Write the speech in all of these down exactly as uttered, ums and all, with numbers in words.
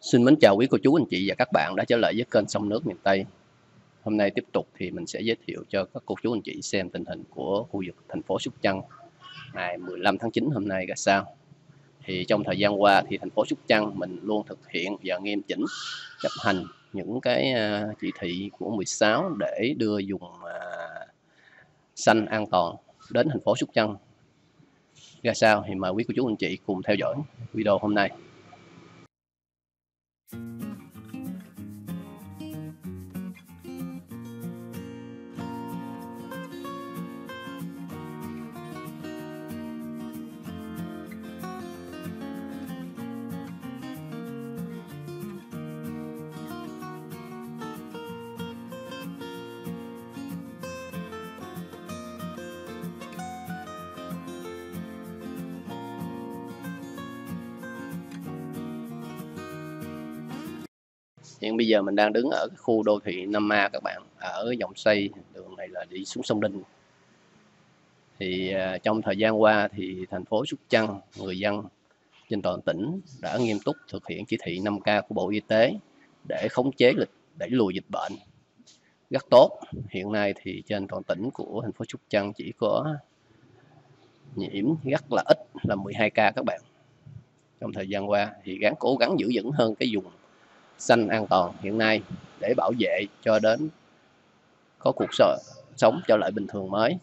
Xin mến chào quý cô chú, anh chị và các bạn đã trở lại với kênh Sông Nước Miền Tây. Hôm nay tiếp tục thì mình sẽ giới thiệu cho các cô chú anh chị xem tình hình của khu vực thành phố Sóc Trăng ngày mười lăm tháng chín hôm nay ra sao. Thì trong thời gian qua thì thành phố Sóc Trăng mình luôn thực hiện và nghiêm chỉnh chấp hành những cái chỉ thị của mười sáu để đưa vùng xanh an toàn đến thành phố Sóc Trăng ra sao. Thì mời quý cô chú anh chị cùng theo dõi video hôm nay. Hiện bây giờ mình đang đứng ở khu đô thị Nam Ma các bạn, ở dòng xây đường này là đi xuống sông Đinh. Thì uh, trong thời gian qua thì thành phố Sóc Trăng, người dân trên toàn tỉnh đã nghiêm túc thực hiện chỉ thị năm K của Bộ Y tế để khống chế lịch đẩy lùi dịch bệnh rất tốt. Hiện nay thì trên toàn tỉnh của thành phố Sóc Trăng chỉ có nhiễm rất là ít là mười hai ca các bạn. Trong thời gian qua thì gắng cố gắng giữ vững hơn cái vùng xanh an toàn hiện nay để bảo vệ cho đến có cuộc sống trở lại bình thường mới.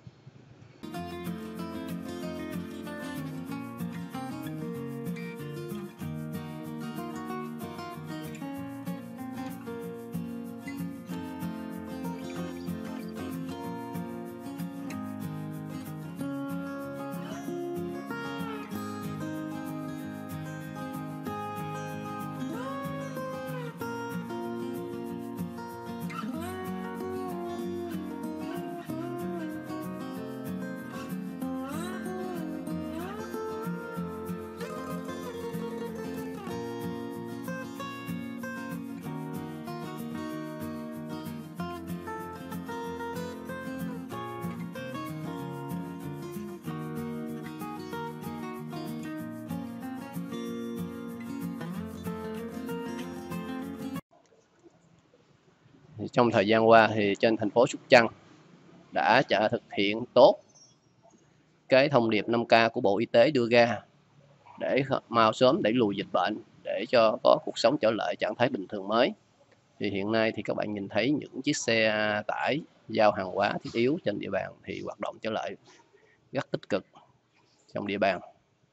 Trong thời gian qua thì trên thành phố Sóc Trăng đã trả thực hiện tốt cái thông điệp năm K của Bộ Y tế đưa ra để mau sớm đẩy lùi dịch bệnh, để cho có cuộc sống trở lại trạng thái bình thường mới. Thì hiện nay thì các bạn nhìn thấy những chiếc xe tải giao hàng hóa thiết yếu trên địa bàn thì hoạt động trở lại rất tích cực trong địa bàn.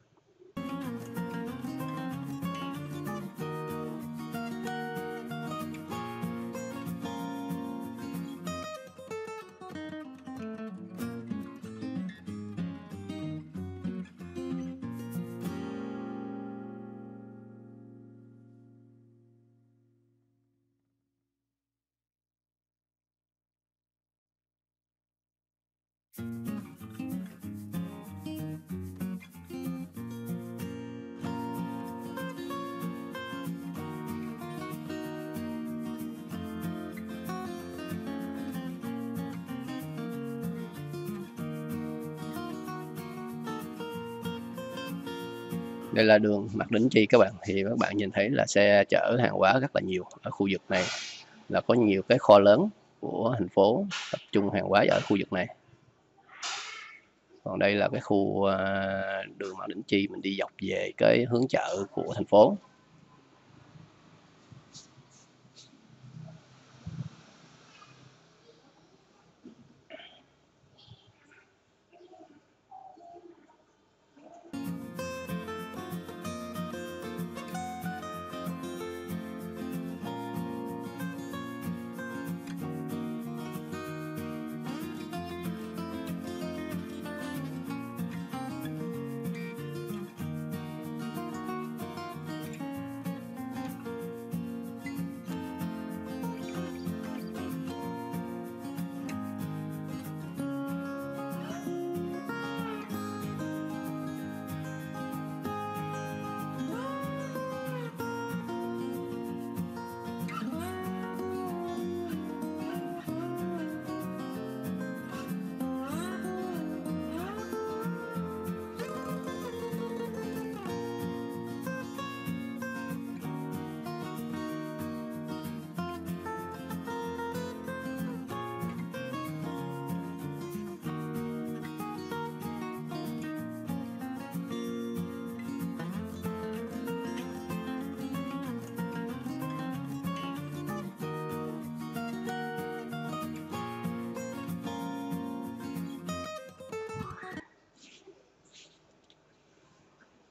Đây là đường Mạc Đĩnh Chi các bạn, thì các bạn nhìn thấy là xe chở hàng hóa rất là nhiều. Ở khu vực này là có nhiều cái kho lớn của thành phố tập trung hàng hóa ở khu vực này. Còn đây là cái khu đường Mạc Đĩnh Chi, mình đi dọc về cái hướng chợ của thành phố.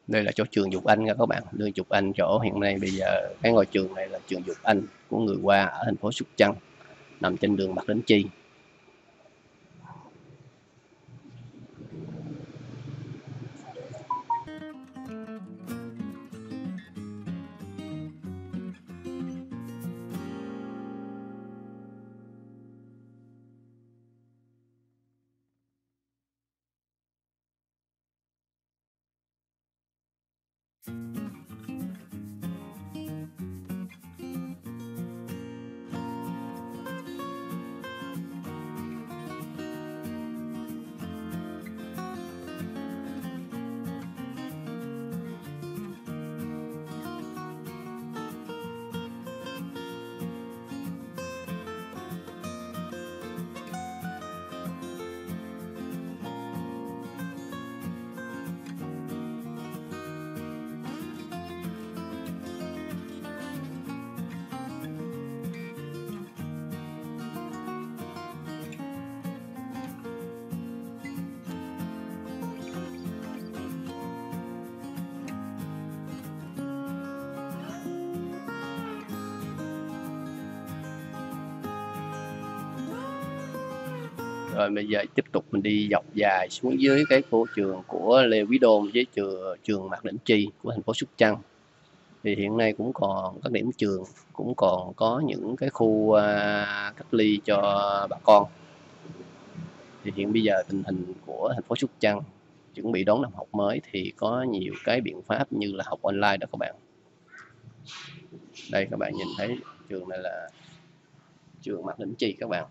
Đây là chỗ trường Dục Anh nha các bạn. Đường Dục Anh, chỗ hiện nay bây giờ cái ngôi trường này là trường Dục Anh của người Hoa ở thành phố Sóc Trăng, nằm trên đường Mạc Đỉnh Chi. Rồi bây giờ tiếp tục mình đi dọc dài xuống dưới cái khu trường của Lê Quý Đôn với trường, trường Mạc Đỉnh Chi của thành phố Sóc Trăng. Thì hiện nay cũng còn các điểm trường, cũng còn có những cái khu uh, cách ly cho bà con. Thì hiện bây giờ tình hình của thành phố Sóc Trăng chuẩn bị đón năm học mới thì có nhiều cái biện pháp như là học online đó các bạn. Đây các bạn nhìn thấy trường này là trường Mạc Đỉnh Chi các bạn.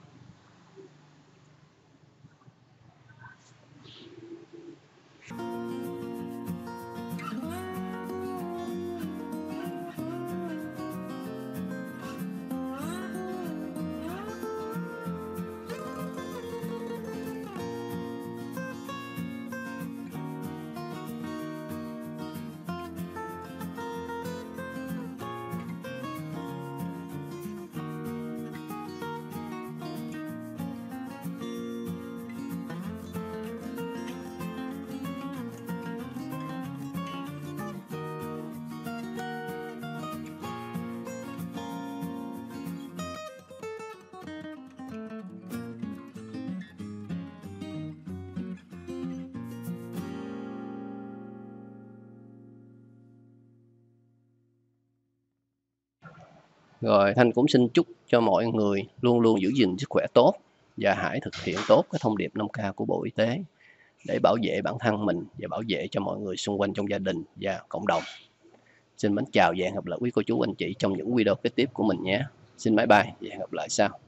Rồi Thanh cũng xin chúc cho mọi người luôn luôn giữ gìn sức khỏe tốt và hãy thực hiện tốt cái thông điệp năm K của Bộ Y tế để bảo vệ bản thân mình và bảo vệ cho mọi người xung quanh trong gia đình và cộng đồng. Xin mến chào và hẹn gặp lại quý cô chú anh chị trong những video kế tiếp của mình nhé. Xin bye bye và hẹn gặp lại sau.